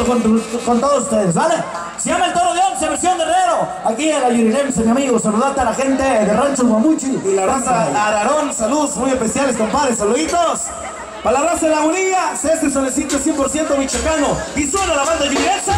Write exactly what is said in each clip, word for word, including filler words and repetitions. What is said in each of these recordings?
con, con todos ustedes, ¿vale? Se llama El Toro de Once, versión de Herrero. Aquí en la Yurirense, mi amigo. Saludate a la gente de Rancho Guamuchi. Y la raza Ararón, saludos muy especiales, compadres, saluditos. Para la raza de Lagunilla, este solecito cien por ciento michoacano. Y suena la banda Yurirense.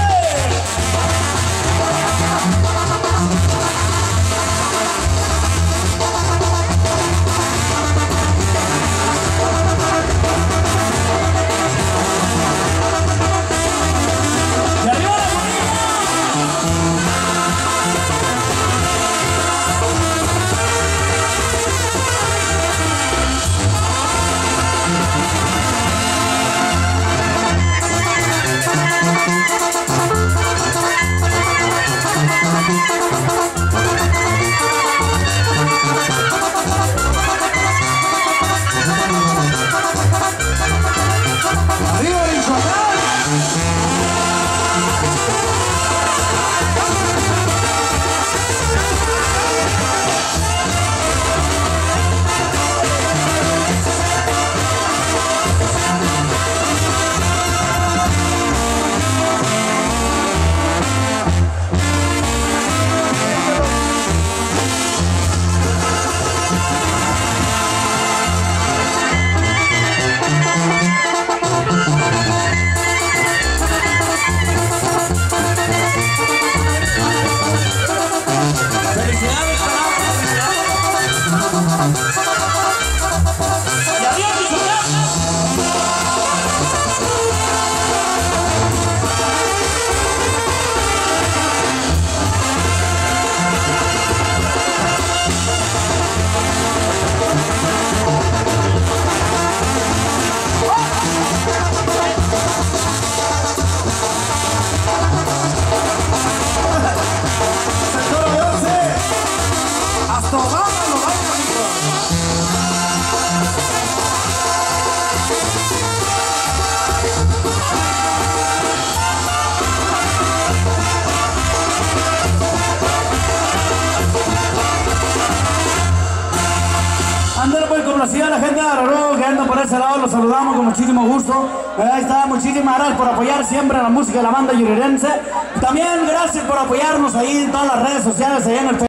Ándale pues, complacida a la gente de Araró que anda por ese lado, los saludamos con muchísimo gusto. Ahí está, muchísimas gracias por apoyar siempre la música de la banda Yurirense. También gracias por apoyarnos ahí en todas las redes sociales, allá en el